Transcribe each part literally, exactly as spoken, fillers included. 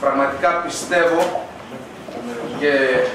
πραγματικά πιστεύω και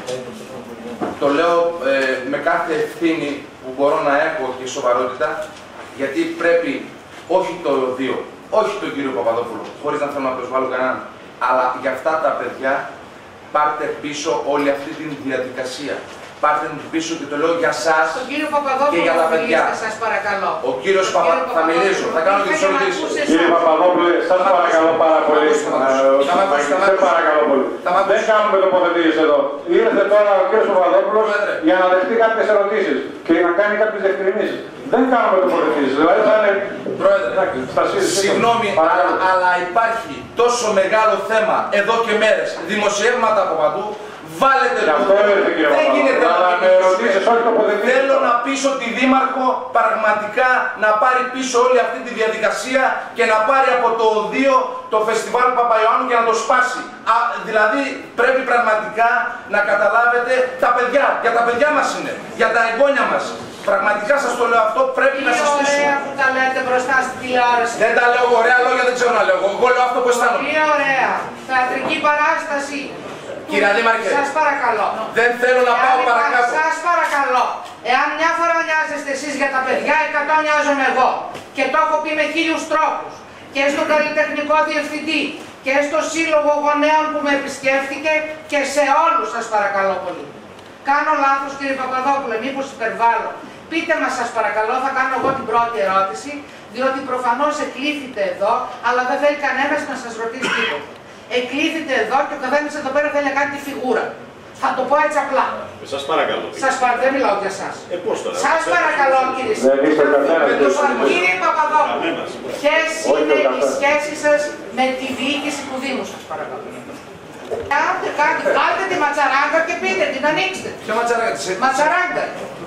το λέω ε, με κάθε ευθύνη που μπορώ να έχω και σοβαρότητα, γιατί πρέπει όχι το δύο, όχι τον κύριο Παπαδόπουλο, χωρίς να θέλω να προσβάλλω κανέναν, αλλά για αυτά τα παιδιά πάρτε πίσω όλη αυτή τη διαδικασία. Πάρτε πίσω και το λέω για σας και για τα παιδιά. Σας παρακαλώ. Ο κύριος Παπαδόπουλος, θα μιλήσω, θα κάνω και τις ερωτήσεις. Κύριε Παπαδόπουλε, σας παρακαλώ πάρα πολύ. Σε παρακαλώ πολύ. Δεν κάνουμε τοποθετήσεις εδώ. Ήρθε τώρα ο κύριος Παπαδόπουλος για να δεχτεί κάποιες ερωτήσεις και να κάνει κάποιες διευκρινήσεις. Δεν κάνουμε τοποθετήσεις. Δηλαδή θα είναι. Πρόεδρε, συγγνώμη, αλλά, αλλά υπάρχει τόσο μεγάλο θέμα εδώ και μέρες. Δημοσιεύματα από παντού. Βάλετε το. Δεν γίνεται να με ερωτήσεις, όχι τοποθετήσεις. Θέλω να πείσω τη Δήμαρχο πραγματικά να πάρει πίσω όλη αυτή τη διαδικασία και να πάρει από το δύο το φεστιβάλ Παπαϊωάννου και να το σπάσει. Α, δηλαδή πρέπει πραγματικά να καταλάβετε τα παιδιά, για τα παιδιά μας είναι, για τα εγγόνια μας. Πραγματικά σας το λέω αυτό, πρέπει να σας πείσουμε. Ωραία που τα λέτε μπροστά στη τηλεόραση. Δεν τα λέω ωραία λόγια, δεν ξέρω να λέω. Εγώ λέω αυτό που αισθάνομαι. Πολύ ωραία. Θεατρική παράσταση. Κύριε Δήμαρχε, σας παρακαλώ. Δεν θέλω να Εάν πάω υπάρχει, παρακάτω. Σας παρακαλώ. Εάν μια φορά νοιάζεστε εσείς για τα παιδιά, εκατό νοιάζομαι εγώ. Και το έχω πει με χίλιους τρόπους. Και στον καλλιτεχνικό διευθυντή και στο σύλλογο γονέων που με επισκέφθηκε και σε όλους σας παρακαλώ πολύ. Κάνω λάθος κύριε Παπαδόπουλε, μήπως υπερβάλλω. Πείτε μας σας παρακαλώ, θα κάνω εγώ την πρώτη ερώτηση, διότι προφανώς εκλήθητε εδώ, αλλά δεν θέλει κανένας να σας ρωτήσει τίποτα. Εκλήθητε εδώ και ο καθένας εδώ πέρα θέλει να κάνει τη φιγούρα. Θα το πω έτσι απλά. Σας παρακαλώ. Σας παρακαλώ, δεν μιλάω για εσάς. Ε, πώς τώρα. Σας παρακαλώ κύριε Κύριε Παπαδόπουλο, ποιες είναι οι σχέσεις σας με τη διοίκηση του Δήμου σας παρακαλώ. Κάντε κάτι, βγάλτε τη ματσαράγκα και πείτε την, ανοίξτε. Ποια ματσαράγκα της Ματσαράγκα.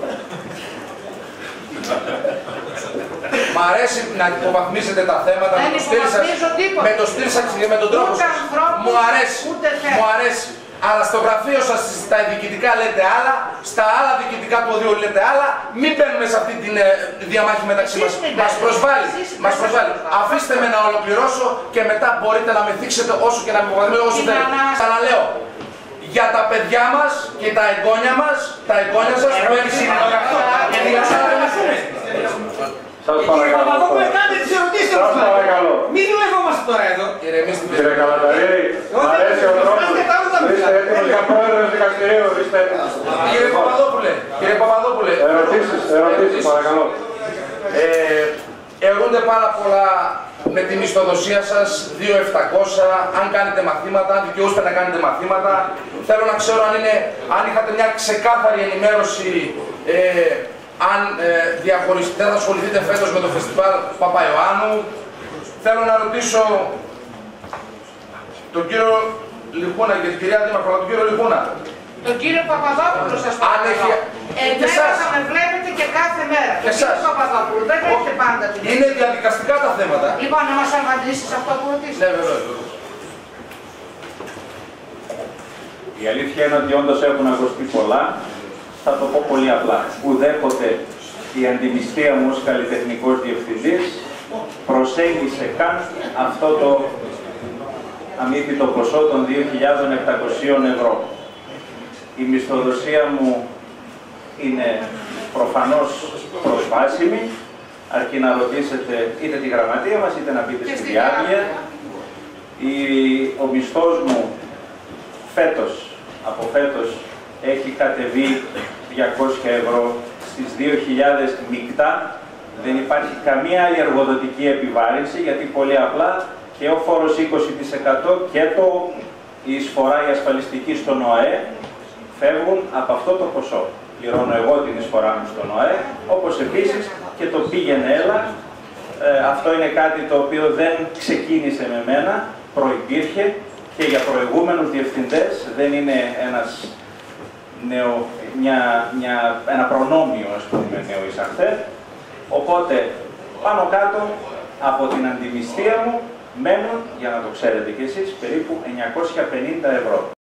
Μ' αρέσει να υποβαθμίσετε τα θέματα Δεν με το στυλ σας, με το στυλ σας και με τον τρόπο σας. Μου αρέσει, μου αρέσει. Αλλά στο γραφείο σας στα διοικητικά λέτε άλλα, στα άλλα διοικητικά του οδείου λέτε άλλα. Μην μπαίνουμε σε αυτή τη ε, διαμάχη μεταξύ μας. Μας προσβάλλει, μας προσβάλλει. Αφήστε με να ολοκληρώσω και μετά μπορείτε να με θίξετε όσο και να με υποβαθμίσετε όσο θέλετε. Ξαναλέω. Για τα παιδιά μας και τα εγγόνια μας, τα εγγόνια σας που έχει Κύριε Παπαδόπουλε, κάντε τις ερωτήσεις μας. Μην δουλεύομαστε τώρα εδώ. Κύριε Καλαταρίδη, μ' αρέσει ο τρόπος. Είστε έτοιμος για πρόεδρος δικαστηρίου, είστε έτοιμος. Κύριε Παπαδόπουλε, κύριε Παπαδόπουλε. Ερωτήσεις, ερωτήσεις, παρακαλώ. Αιρούνται πάρα πολλά με τη μισθοδοσία σας, δύο χιλιάδες επτακόσια, αν κάνετε μαθήματα, αν δικαιούστε να κάνετε μαθήματα. Θέλω να ξέρω αν, είναι, αν είχατε μια ξεκάθαρη ενημέρωση, ε, αν ε, διαχωριστείτε, δεν θα ασχοληθείτε φέτος με το φεστιβάλ Παπαϊωάννου. Θέλω να ρωτήσω τον κύριο Λιχούνα και την κυρία Δήμαρχο, τον κύριο Λιχούνα. Τον κύριο Παπαδόπουλο σας παρακαλώ. Εμένα θα με βλέπετε και κάθε μέρα. Και τον κύριο Παπαδόπουλο, δεν έχετε πάντα την. Είναι διαδικαστικά τα θέματα. Λοιπόν, να μας απαντήσεις αυτό που ρωτήσατε. Ναι, βεβαίως. Η αλήθεια είναι ότι όντως έχουν ακουστεί πολλά. Θα το πω πολύ απλά. Ουδέποτε η αντιμιστία μου ως καλλιτεχνικός διευθυντής προσέγγισε καν αυτό το αμύθιτο ποσό των δύο χιλιάδες επτακόσια ευρώ. Η μισθοδοσία μου είναι προφανώς προσβάσιμη, αρκεί να ρωτήσετε είτε τη γραμματεία μας είτε να μπείτε στη διάρκεια. Ο μισθός μου φέτος, από φέτος, έχει κατεβεί διακόσια ευρώ στις δύο χιλιάδες μεικτά. Δεν υπάρχει καμία άλλη εργοδοτική επιβάρυνση, γιατί πολύ απλά και ο φόρος είκοσι τοις εκατό και το, η εισφορά η ασφαλιστική στον ΟΑΕ φεύγουν από αυτό το ποσό. Πληρώνω εγώ την εισφορά μου στον ΟΑΕ, όπως επίσης και το πήγαινε έλα. Ε, αυτό είναι κάτι το οποίο δεν ξεκίνησε με μένα, προϋπήρχε και για προηγούμενους διευθυντές, δεν είναι ένας νεο, μια, μια, ένα προνόμιο, ας πούμε, νεοεισαχθέ. Οπότε, πάνω κάτω από την αντιμισθία μου μένουν, για να το ξέρετε κι εσείς, περίπου εννιακόσια πενήντα ευρώ.